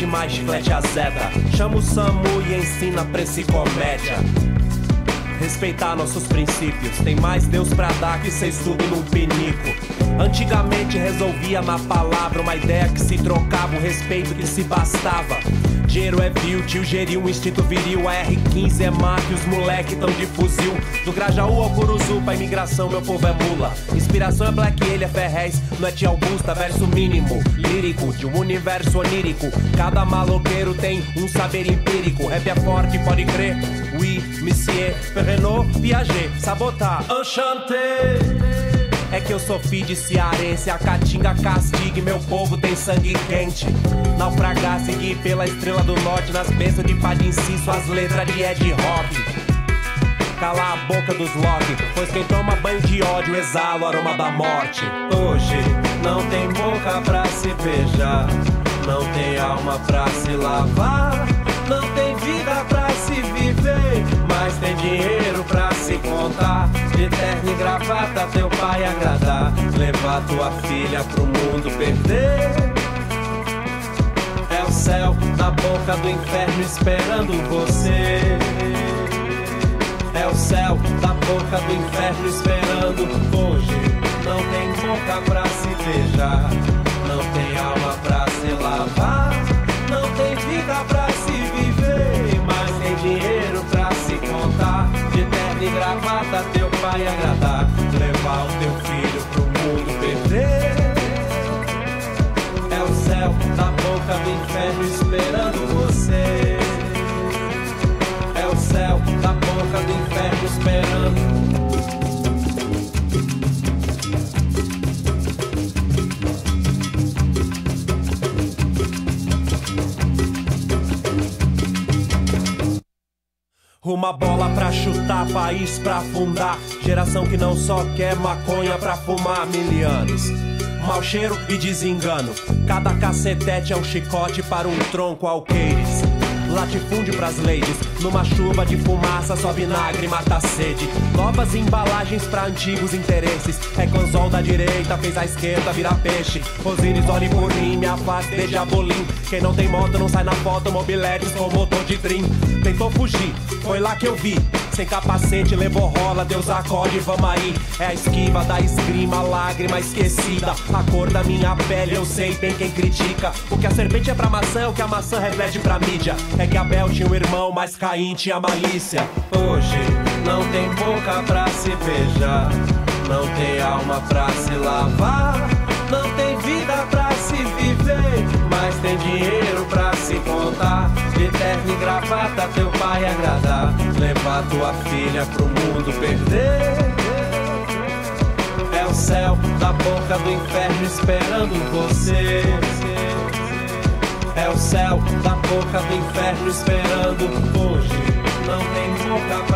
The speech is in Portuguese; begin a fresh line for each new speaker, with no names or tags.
chocolate mais chiclete azeda. Chama o SAMU e ensina pra esse comédia. Respeitar nossos princípios, tem mais Deus pra dar que cês tudo num pinico. Antigamente resolvia na palavra, uma ideia que se trocava, um respeito que se bastava. Dinheiro é vil, tio geriu um instinto viril. A R15 é máfia, os moleque tão de fuzil. Do Grajaú ao Curuzu, pra imigração meu povo é mula. Inspiração é Black Alien, Ferrez, não é tia Augusta. Verso mínimo, lírico, de um universo onírico. Cada maloqueiro tem um saber empírico. Rap é forte, pode crer. Oui, monsieur, Renault, Piaget, Sabotar, Enchanté. É que eu sou filho de cearense, a caatinga castigue, meu povo tem sangue quente. Naufragar, seguir pela estrela do norte, nas bênçãos de Padinci, suas letras de Ed Rock. Calar a boca dos Loki, pois quem toma banho de ódio exala o aroma da morte. Hoje não tem boca pra se beijar, não tem alma pra se lavar, não tem vida pra se viver, mas tem dinheiro pra se contar. De terno e gravata teu pai agradar, levar tua filha pro mundo perder. É o céu na boca do inferno esperando você. É o céu na boca do inferno esperando. Hoje não tem boca pra se beijar, não tem alma pra se lavar, não tem vida pra se viver, mas tem dinheiro pra se contar. De terno e gravata teu pai agradar, levar o teu filho pro mundo perder. É o céu na boca do inferno esperando você. É o céu na boca do inferno esperando. Uma bola pra chutar, país pra afundar. Geração que não só quer maconha pra fumar. Milianos, mau cheiro e desengano. Cada cacetete é um chicote para um tronco alqueires. Latifúndio pras ladies, numa chuva de fumaça só vinagre mata a sede. Novas embalagens pra antigos interesses. É Conzol da direita fez a esquerda virar peixe. Osiris, olhe por mim, me afaste de Diabolim. Quem não tem moto não sai na foto, mobiletes com motor de trim. Tentou fugir, foi lá que eu vi. Sem capacete, levou rola, Deus acorde, vamos aí. É a esquiva da esgrima, lágrima esquecida. A cor da minha pele, eu sei bem quem critica. O que a serpente é pra maçã é o que a maçã reflete pra mídia. É que Abel tinha um irmão, mas Caim tinha malícia. Hoje não tem boca pra se beijar, não tem alma pra se lavar, não tem vida pra se viver, mas tem dinheiro pra se contar. De terno e gravata teu pai agradar, levar tua filha pro mundo perder. É o céu da boca do inferno esperando você. É o céu da boca do inferno esperando. Hoje não tem boca